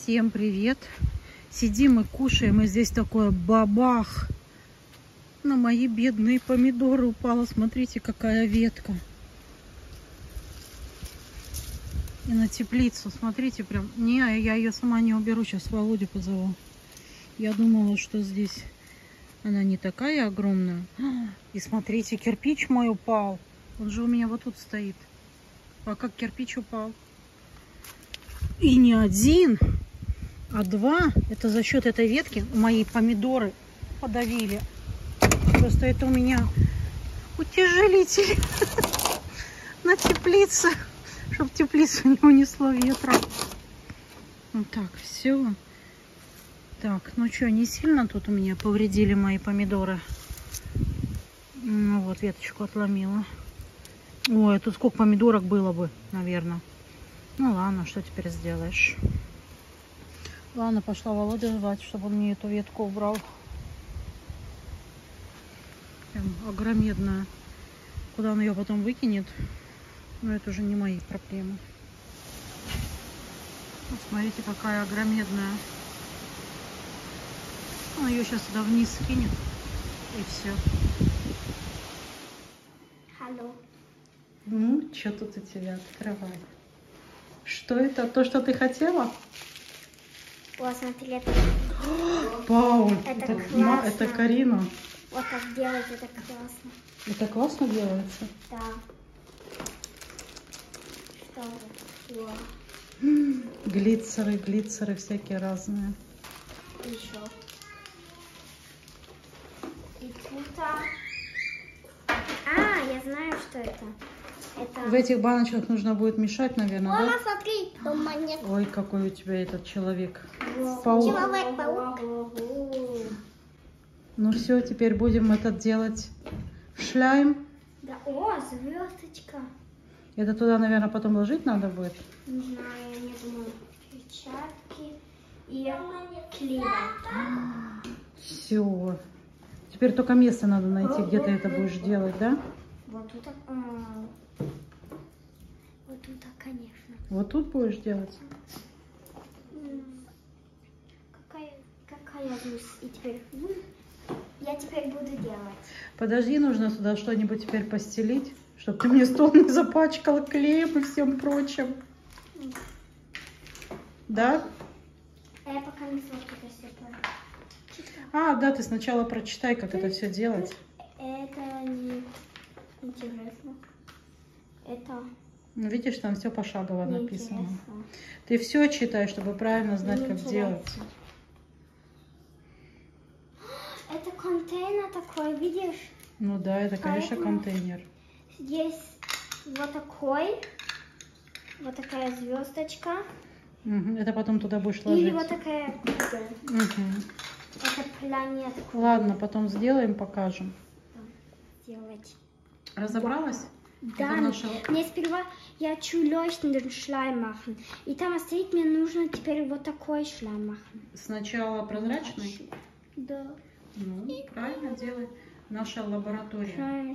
Всем привет! Сидим и кушаем, и здесь такое бабах! На мои бедные помидоры упала. Смотрите, какая ветка. И на теплицу, смотрите, прям. Не, я ее сама не уберу, сейчас Володю позову. Я думала, что здесь она не такая огромная. И смотрите, кирпич мой упал. Он же у меня вот тут стоит. А как кирпич упал? И не один, а два. Это за счет этой ветки мои помидоры подавили. Просто это у меня утяжелитель на теплице, чтобы теплицу не унесло ветром. Вот так, все. Так, ну что, не сильно тут у меня повредили мои помидоры. Ну вот, веточку отломила. Ой, тут сколько помидорок было бы, наверное. Ну ладно, что теперь сделаешь? Ладно, пошла Володю звать, чтобы он мне эту ветку убрал. Прям огромедная. Куда он ее потом выкинет? Ну, это уже не мои проблемы. Вот смотрите, какая огромедная. Он ее сейчас туда вниз скинет. И все. Алло. Ну, что тут у тебя? Открывай. Что это? То, что ты хотела? Вот, смотри, это... Пауль, Это классно. это Карина. Вот так делать, это классно. Это классно делается? Да. Что это? Глиттеры, глиттеры всякие разные. Еще. И тут... я знаю, что это. В этих баночках нужно будет мешать, наверное, Мама, да? смотри, там монет. Ой, какой у тебя этот человек. Паук. Человек-паук. Ну все, теперь будем это делать шляйм. Да, о, звездочка. Это туда, наверное, потом ложить надо будет? Не знаю, я не думаю. Перчатки и клея. Все. Теперь только место надо найти, где ты это будешь делать, да? Вот тут, вот тут, конечно. Вот тут будешь делать? Какая здесь? И теперь я теперь буду делать. Подожди, нужно сюда что-нибудь теперь постелить, чтобы ты мне стол не запачкал клеем и всем прочим. Да? А я пока не слышу, это все Да, ты сначала прочитай, как это все делать. Это не интересно. Это... Ну, видишь, там все пошагово написано. Интересно. Ты все читай, чтобы правильно знать, как делать. Это контейнер такой, видишь? Ну да, это, конечно, Поэтому контейнер. Здесь вот такая звездочка. Это потом туда будешь ложить. Или вот такая круглая. Это планетка. Ладно, потом сделаем, покажем. Делать. Разобралась? Да, мне сперва я хочу лёгкий шлайм machen. И там стоит, мне нужно теперь вот такой шлайм machen. Сначала прозрачный? Да. Ну, правильно делай. Наша лаборатория.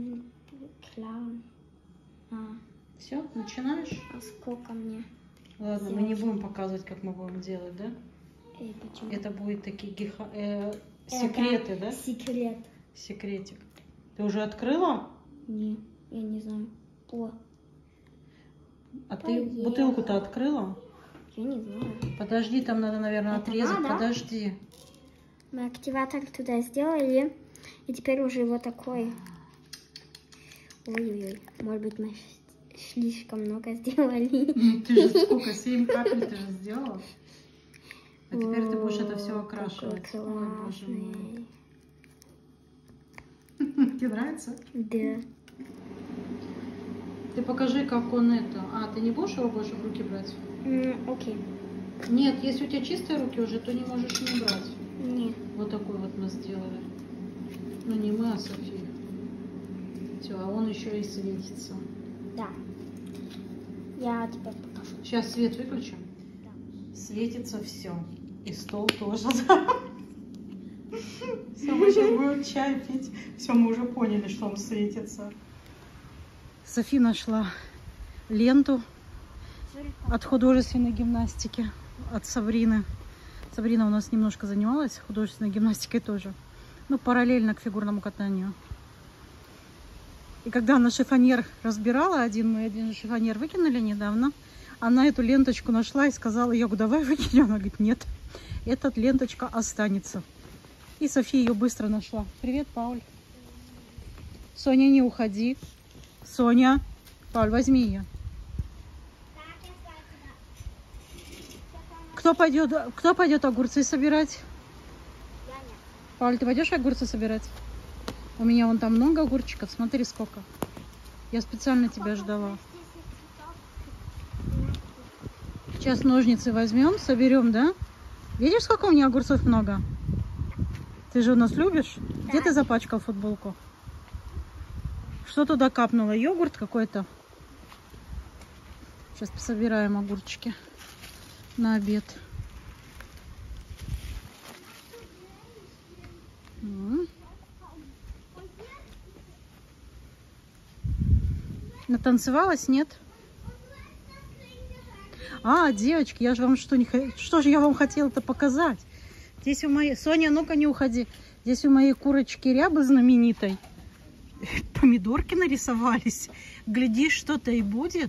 Все, начинаешь? А сколько мне? Ладно, мы не будем показывать, как мы будем делать, да? Почему? Это будут такие секреты, да? Секрет. Секретик. Ты уже открыла? Не, я не знаю. О. А ты бутылку-то открыла? Я не знаю. Подожди, там надо, наверное, Это отрезать. надо? Подожди. Мы активатор туда сделали. И теперь уже вот такой. Ой-ой-ой. Может быть, мы слишком много сделали. Ты же сколько? 7 капель ты же сделала? А теперь ты будешь это все окрашивать. Ой, боже мой. Тебе нравится? Да. Ты покажи, как он это. Ты не будешь его больше в руки брать? Окей. Нет, если у тебя чистые руки уже, то не можешь не брать. Нет. Вот такой вот мы сделали. Ну не мы, а София. Все, а он еще и светится. Да. Я теперь покажу. Сейчас свет выключим. Да. Светится все. И стол тоже. Все, мы сейчас будем чай пить. Все, мы уже поняли, что он светится. Софи нашла ленту от художественной гимнастики. от Сабрины. Сабрина у нас немножко занималась художественной гимнастикой тоже. Ну, параллельно к фигурному катанию. И когда она шифоньер разбирала, один шифоньер выкинули недавно, она эту ленточку нашла и сказала: Йогу, давай выкинем. Она говорит: нет, эта ленточка останется. И София ее быстро нашла. Привет, Пауль. Соня, не уходи. Соня. Пауль, возьми ее. Кто пойдет огурцы собирать? Я нет. Пауль, ты пойдешь огурцы собирать? У меня вон там много огурчиков. Смотри, сколько. Я специально тебя ждала. Сейчас ножницы возьмем, соберем, да? Видишь, сколько у меня огурцов много? Ты же у нас любишь? Да. Где ты запачкал футболку? Что туда капнуло? Йогурт какой-то? Сейчас пособираем огурчики на обед. Натанцевалась, нет? А, девочки, я же вам что же я вам хотела-то показать? Здесь у моей... Соня, ну-ка не уходи. Здесь у моей курочки Рябы знаменитой помидорки нарисовались. Глядишь, что-то и будет.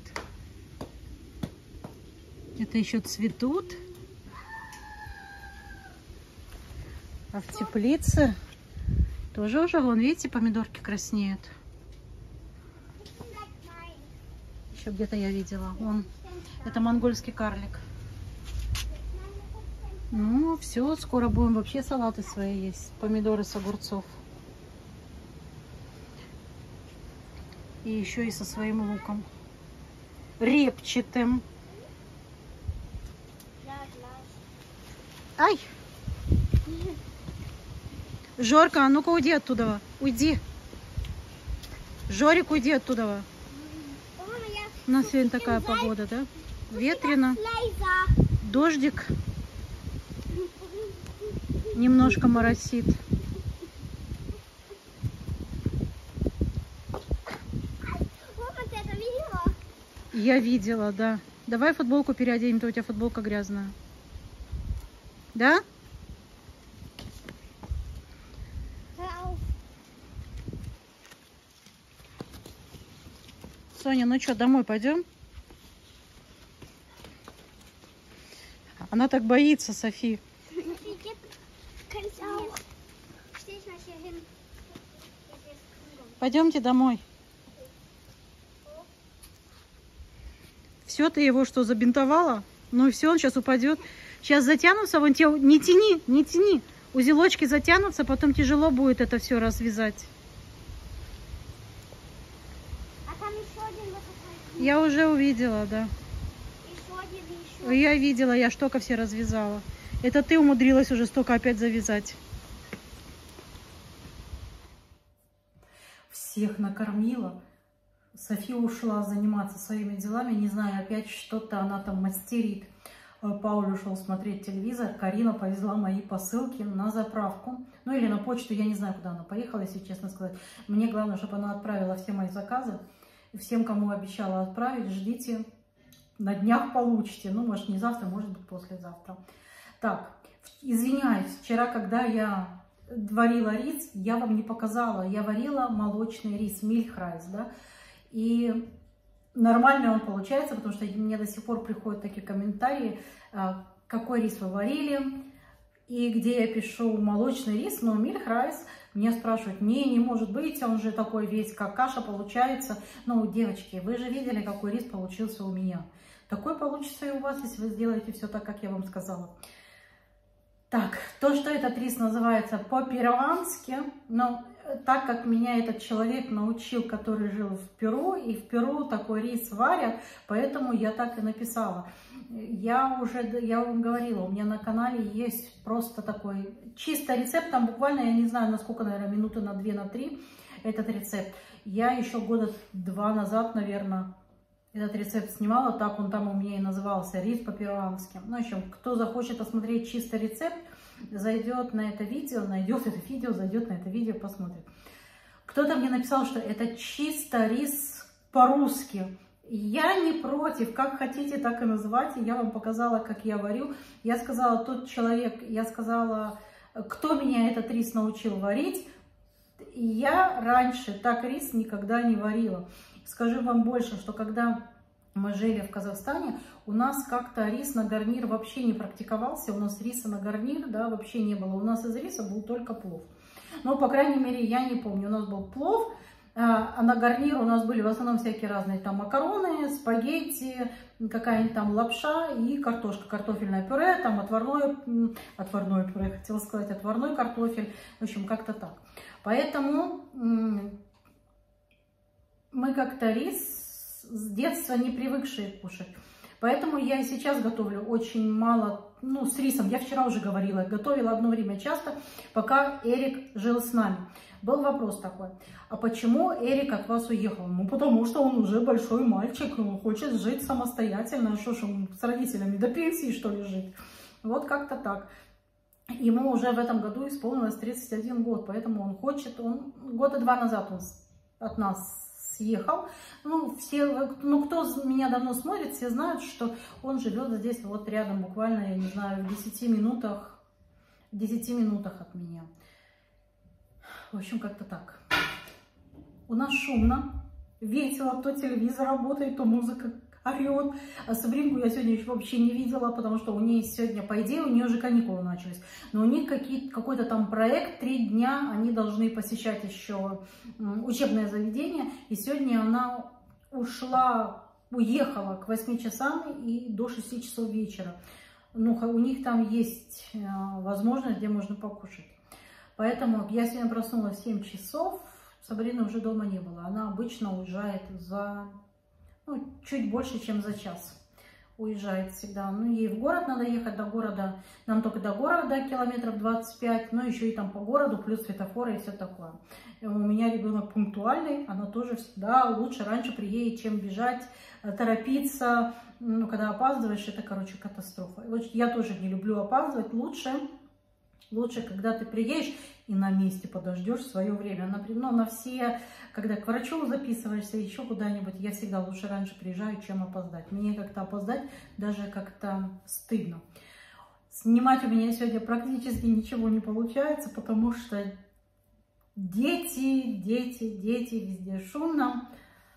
Это еще цветут. А в теплице тоже уже, вон, видите, помидорки краснеют. Еще где-то я видела. Вон, это монгольский карлик. Ну, все, скоро будем вообще салаты свои есть. Помидоры с огурцов. И еще и со своим луком. Репчатым. Ай! Жорка, а ну-ка уйди оттуда. Уйди. Жорик, уйди оттуда. У нас сегодня такая погода, да? Ветрено. Дождик. Немножко моросит. Я видела, да. Давай футболку переоденем, то у тебя футболка грязная. Да? Соня, ну что, домой пойдем? Она так боится, Софи. Пойдемте домой. Все, ты его что, забинтовала? Ну и все, он сейчас упадет. Сейчас затянутся, вон те... Не тяни, не тяни. Узелочки затянутся, потом тяжело будет это все развязать. А там еще один вот такой. Я уже увидела, да. Еще один, еще. Я видела, я ж только все развязала. Это ты умудрилась уже столько опять завязать. Всех накормила. София ушла заниматься своими делами. Не знаю, опять что-то она там мастерит. Пауль ушел смотреть телевизор. Карина повезла мои посылки на заправку. Ну или на почту. Я не знаю, куда она поехала, если честно сказать. Мне главное, чтобы она отправила все мои заказы. Всем, кому обещала отправить, ждите. На днях получите. Ну, может, не завтра, может быть, послезавтра. Так, извиняюсь. Вчера, когда я варила рис, я вам не показала. Я варила молочный рис, мильхрайс, да. И нормально он получается, потому что мне до сих пор приходят такие комментарии, какой рис вы варили. И где я пишу молочный рис, но мильхрайс, мне спрашивают: не может быть, он же такой весь, как каша получается. Ну, девочки, вы же видели, какой рис получился у меня. Такой получится и у вас, если вы сделаете все так, как я вам сказала. Так, то, что этот рис называется по-перуански, но так как меня этот человек научил, который жил в Перу, и в Перу такой рис варят, поэтому я так и написала. Я вам говорила, у меня на канале есть просто такой чисто рецепт, там буквально, я не знаю, насколько, наверное, минуты на 2, на 3 этот рецепт. Я еще года 2 назад, наверное, этот рецепт снимала, так он там у меня и назывался, рис по-перуански. Ну, в общем, кто захочет посмотреть чисто рецепт, зайдет на это видео, найдет это видео, зайдет на это видео, посмотрит. Кто-то мне написал, что это чисто рис по-русски. Я не против, как хотите, так и называйте. Я вам показала, как я варю. Я сказала, тот человек, я сказала, кто меня этот рис научил варить. И я раньше так рис никогда не варила. Скажу вам больше, что когда мы жили в Казахстане, у нас как-то рис на гарнир вообще не практиковался. У нас риса на гарнир, да, вообще не было. У нас из риса был только плов. Но, по крайней мере, я не помню. У нас был плов, а на гарнир у нас были в основном всякие разные там макароны, спагетти, какая-нибудь там лапша и картошка, картофельное пюре, там отварное пюре, хотела сказать, отварной картофель. В общем, как-то так. Поэтому мы как-то рис с детства не привыкшие кушать. Поэтому я и сейчас готовлю очень мало, ну, с рисом. Я вчера уже говорила, готовила одно время часто, пока Эрик жил с нами. Был вопрос такой, а почему Эрик от вас уехал? Ну, потому что он уже большой мальчик, он хочет жить самостоятельно. Что ж, он с родителями до пенсии, что ли, жить? Вот как-то так. Ему уже в этом году исполнилось 31 год, поэтому он хочет, он года 2 назад он от нас съехал. Ну, все, ну, кто меня давно смотрит, все знают, что он живет здесь вот рядом, буквально, я не знаю, в 10 минутах от меня. В общем, как-то так. У нас шумно, весело, то телевизор работает, то музыка орет. А Сабринку я сегодня еще вообще не видела, потому что у нее сегодня, по идее, у нее уже каникулы начались. Но у них какой-то там проект, 3 дня, они должны посещать еще учебное заведение. И сегодня она уехала к 8 часам и до 6 часов вечера. Ну, у них там есть возможность, где можно покушать. Поэтому я сегодня проснулась в 7 часов, Сабрины уже дома не было. Она обычно уезжает за... Ну, чуть больше, чем за час уезжает всегда. Ну, ей в город надо ехать, до города, нам только до города километров 25, но еще и там по городу, плюс светофоры и все такое. И у меня ребенок пунктуальный, она тоже всегда лучше раньше приедет, чем бежать, торопиться. Ну, когда опаздываешь, это, короче, катастрофа. Вот я тоже не люблю опаздывать, лучше, когда ты приедешь и на месте подождешь свое время. Например, ну, на все, когда к врачу записываешься, еще куда-нибудь, я всегда лучше раньше приезжаю, чем опоздать. Мне как-то опоздать даже как-то стыдно. Снимать у меня сегодня практически ничего не получается, потому что дети, везде шумно.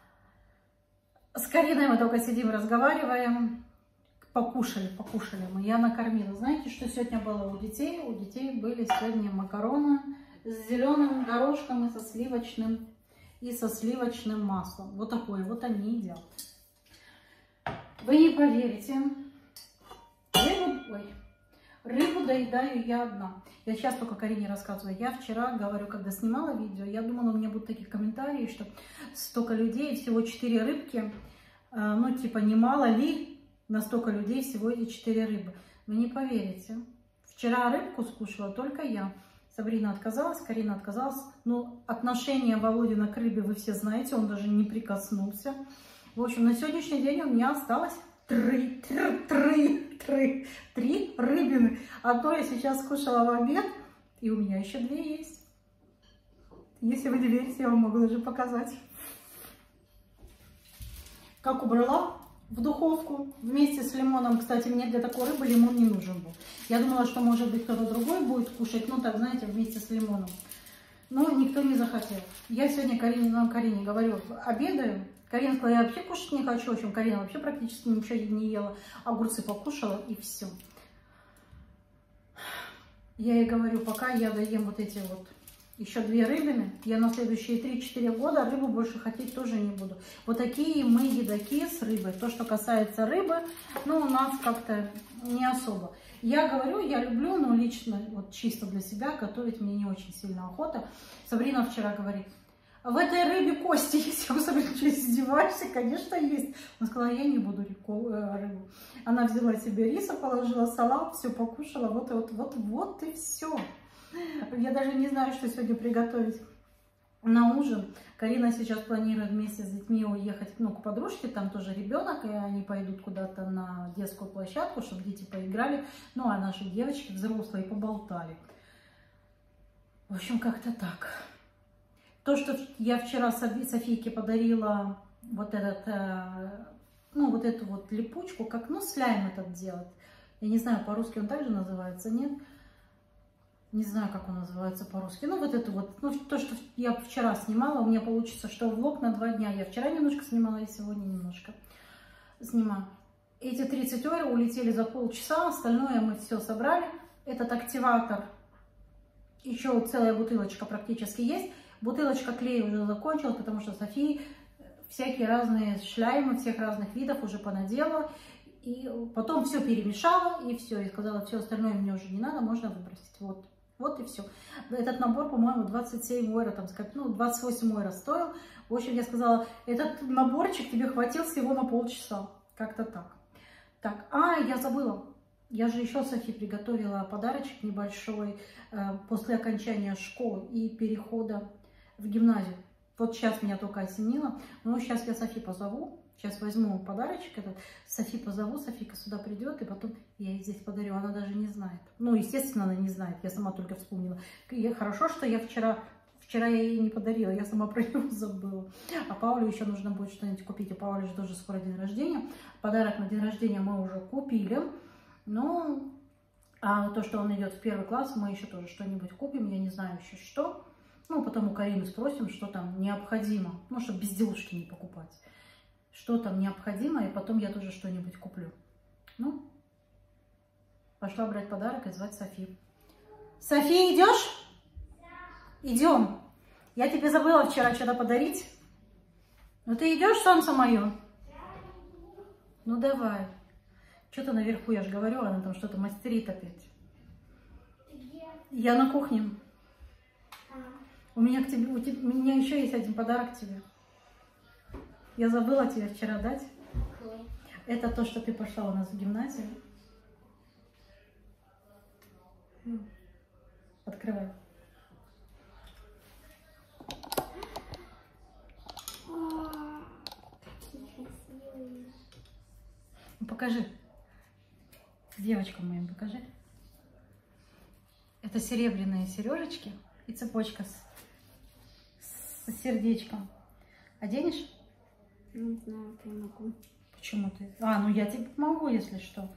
С Кариной мы только сидим, разговариваем. Покушали мы. Я накормила. Знаете, что сегодня было у детей? У детей были сегодня макароны с зеленым горошком и со сливочным маслом. Вот такое вот они едят. Вы не поверите. Рыбу доедаю я одна. Я сейчас только Карине рассказываю. Я вчера, говорю, когда снимала видео, я думала, у меня будут такие комментарии, что столько людей, всего 4 рыбки. Ну, типа, немало ли? На столько людей всего эти 4 рыбы. Вы не поверите. Вчера рыбку скушала только я. Сабрина отказалась, Карина отказалась. Но отношение Володина к рыбе вы все знаете, он даже не прикоснулся. В общем, на сегодняшний день у меня осталось 3 рыбины. Одно я сейчас скушала в обед, и у меня еще 2 есть. Если вы не верите, я вам могу даже показать. Как убрала в духовку вместе с лимоном. Кстати, мне для такой рыбы лимон не нужен был. Я думала, что, может быть, кто-то другой будет кушать, ну, так, знаете, вместе с лимоном. Но никто не захотел. Я сегодня Карине говорю, обедаю. Карина сказала, я вообще кушать не хочу. В общем, Карина вообще практически ничего не ела. Огурцы покушала, и все. Я ей говорю, пока я доем вот эти вот еще 2 рыбины, я на следующие 3-4 года рыбу больше хотеть тоже не буду. Вот такие мы едоки с рыбой. То, что касается рыбы, ну, у нас как-то не особо. Я говорю, я люблю, но лично, вот чисто для себя, готовить мне не очень сильно охота. Сабрина вчера говорит, в этой рыбе кости есть. Я говорю, Сабрина, что издеваешься? Конечно, есть. Она сказала, я не буду рыбу. Она взяла себе риса, положила салат, все покушала, вот и все. Я даже не знаю, что сегодня приготовить на ужин. Карина сейчас планирует вместе с детьми уехать, ну, к подружке, там тоже ребенок, и они пойдут куда-то на детскую площадку, чтобы дети поиграли, ну, а наши девочки взрослые поболтали. В общем, как-то так. То, что я вчера Софийке подарила вот этот, ну, вот эту вот липучку, как, ну, слайм этот делать. Я не знаю, по-русски он также называется, нет? Не знаю, как он называется по-русски. Ну, вот это вот, ну, то, что я вчера снимала, у меня получится, что влог на 2 дня. Я вчера немножко снимала, и сегодня немножко снимаю. Эти 30 евро улетели за полчаса, остальное мы все собрали. Этот активатор, еще целая бутылочка практически есть. Бутылочка клея уже закончилась, потому что София всякие разные шляймы всех разных видов уже понадела. И потом все перемешала, и все. И сказала, все остальное мне уже не надо, можно выбросить. Вот. Вот и все. Этот набор, по-моему, 27 евро, там, ну, 28 евро стоил. В общем, я сказала, этот наборчик тебе хватил всего на полчаса. Как-то так. Так, я забыла. Я же еще Софи приготовила подарочек небольшой после окончания школы и перехода в гимназию. Вот сейчас меня только осенило. Но сейчас я Софи позову. Сейчас возьму подарочек этот. Софи позову. Софика сюда придет. И потом я ей здесь подарю. Она даже не знает. Ну, естественно, она не знает. Я сама только вспомнила. И хорошо, что я вчера я ей не подарила. Я сама про него забыла. А Паулю еще нужно будет что-нибудь купить. У Пауля же тоже скоро день рождения. Подарок на день рождения мы уже купили. Ну, а то, что он идет в 1 класс, мы еще тоже что-нибудь купим. Я не знаю еще что. Ну, потом у Карины спросим, что там необходимо. Ну, чтобы безделушки не покупать. Что там необходимо, и потом я тоже что-нибудь куплю. Ну, пошла брать подарок и звать Софи. Софи, идешь? Да. Идем. Я тебе забыла вчера что-то подарить. Ну, ты идешь, солнце мое? Да. Ну, давай. Что-то наверху, я же говорю, она там что-то мастерит опять. Где? Я на кухне. У меня к тебе, у меня еще есть один подарок тебе. Я забыла тебе вчера дать. Какой? Это то, что ты пошла у нас в гимназию. Открывай. Какие красивые. Ну, покажи. Девочкам моим покажи. Это серебряные сережечки и цепочка с сердечком. Оденешь? Не знаю, я могу. Почему ты? Ну я тебе помогу, если что.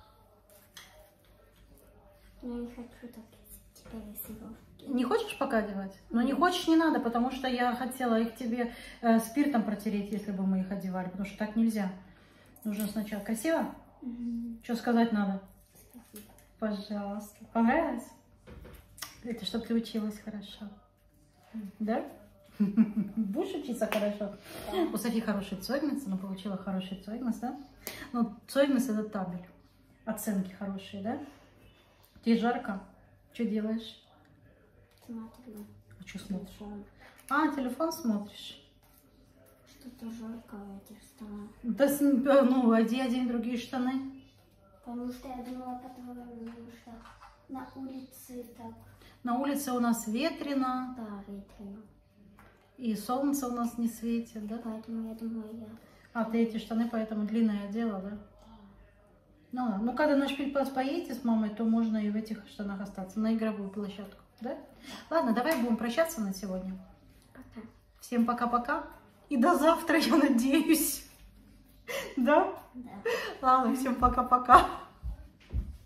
Я не хочу так теперь сережки. Не хочешь пока одевать? Ну не хочешь, не надо, потому что я хотела их тебе спиртом протереть, если бы мы их одевали, потому что так нельзя. Нужно сначала красиво. Что сказать надо? Спасибо. Пожалуйста. Понравилось? Это чтобы ты училась хорошо. Да? Будешь учиться хорошо? Да. У Софи хороший цойгнес, она получила хороший цойгнес, да? Ну, цойгнес это табель. Оценки хорошие, да? Тебе жарко? Что делаешь? Смотрю. А что смотришь? Телефон. Телефон смотришь? Что-то жарко в этих штанах. Да, ну, одень другие штаны. Потому что я думала, потому что на улице так. На улице у нас ветрено. Да, ветрено. И солнце у нас не светит, да? Поэтому я думаю, я... Ты эти штаны поэтому длинные одела, да? Да. Ну, когда на шпильпас поедете с мамой, то можно и в этих штанах остаться, на игровую площадку, да? Ладно, давай будем прощаться на сегодня. Пока. Всем пока-пока. И до завтра, я надеюсь. Да? Да. Ладно, всем пока-пока.